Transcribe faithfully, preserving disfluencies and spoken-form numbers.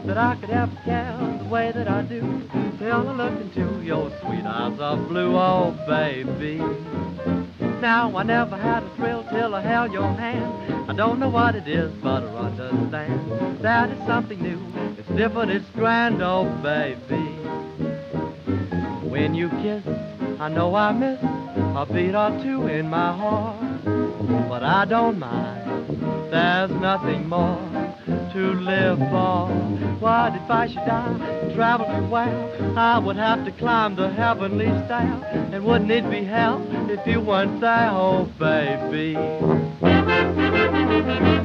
that I could ever care the way that I do till I look into your sweet eyes of blue, oh baby. Now I never had a thrill till I held your hand. I don't know what it is, but I understand that it's something new, it's different, it's grand, oh baby. When you kiss, I know I miss a beat or two in my heart, but I don't mind, there's nothing more to live for. What if I should die, travel too well? I would have to climb the heavenly stair, and wouldn't it be hell if you weren't there, oh baby?